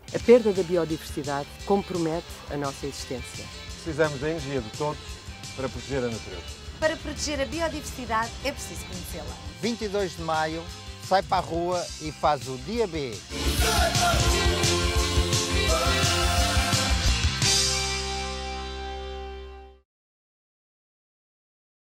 A perda da biodiversidade compromete a nossa existência. Precisamos da energia de todos para proteger a natureza. Para proteger a biodiversidade é preciso conhecê-la. 22 de maio, sai para a rua e faz o Dia B.